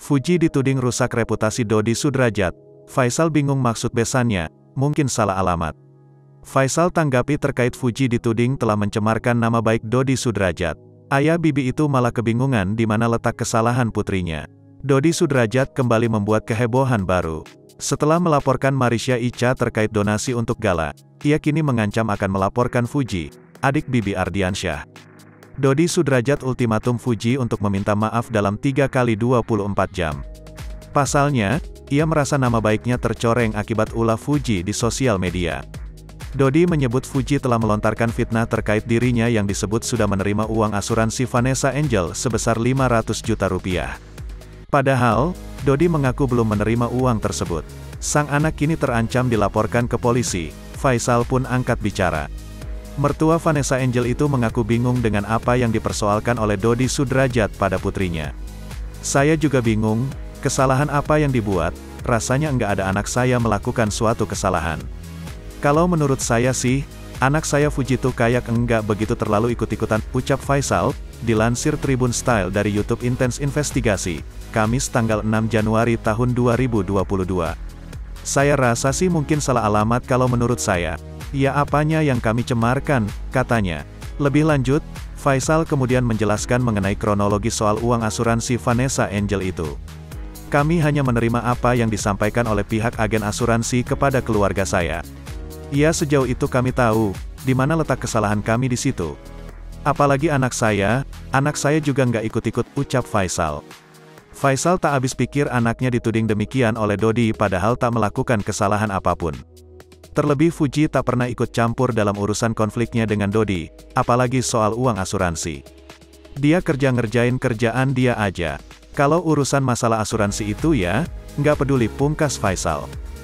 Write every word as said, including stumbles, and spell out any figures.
Fuji dituding rusak reputasi Dodi Sudrajat. Faisal bingung maksud besannya, mungkin salah alamat. Faisal tanggapi terkait Fuji dituding telah mencemarkan nama baik Dodi Sudrajat. Ayah Bibi itu malah kebingungan di mana letak kesalahan putrinya. Dodi Sudrajat kembali membuat kehebohan baru. Setelah melaporkan Marisha Icha terkait donasi untuk gala, ia kini mengancam akan melaporkan Fuji, adik Bibi Ardiansyah. Dodi Sudrajat ultimatum Fuji untuk meminta maaf dalam tiga kali dua puluh empat jam. Pasalnya, ia merasa nama baiknya tercoreng akibat ulah Fuji di sosial media. Dodi menyebut Fuji telah melontarkan fitnah terkait dirinya yang disebut sudah menerima uang asuransi Vanessa Angel sebesar lima ratus juta rupiah. Padahal, Dodi mengaku belum menerima uang tersebut. Sang anak kini terancam dilaporkan ke polisi. Faisal pun angkat bicara. Mertua Vanessa Angel itu mengaku bingung dengan apa yang dipersoalkan oleh Dodi Sudrajat pada putrinya. Saya juga bingung, kesalahan apa yang dibuat, rasanya enggak ada anak saya melakukan suatu kesalahan. Kalau menurut saya sih, anak saya Fuji tuh kayak enggak begitu terlalu ikut-ikutan, ucap Faisal, dilansir Tribun Style dari YouTube Intens Investigasi, Kamis tanggal enam Januari tahun dua ribu dua puluh dua. Saya rasa sih mungkin salah alamat kalau menurut saya. Ya apanya yang kami cemarkan, katanya. Lebih lanjut, Faisal kemudian menjelaskan mengenai kronologi soal uang asuransi Vanessa Angel itu. Kami hanya menerima apa yang disampaikan oleh pihak agen asuransi kepada keluarga saya. Ya sejauh itu kami tahu, di mana letak kesalahan kami di situ. Apalagi anak saya, anak saya juga nggak ikut-ikut, ucap Faisal. Faisal tak habis pikir anaknya dituding demikian oleh Dodi padahal tak melakukan kesalahan apapun. Terlebih Fuji tak pernah ikut campur dalam urusan konfliknya dengan Dodi, apalagi soal uang asuransi. Dia kerja ngerjain kerjaan dia aja. Kalau urusan masalah asuransi itu ya, nggak peduli, pungkas Faisal.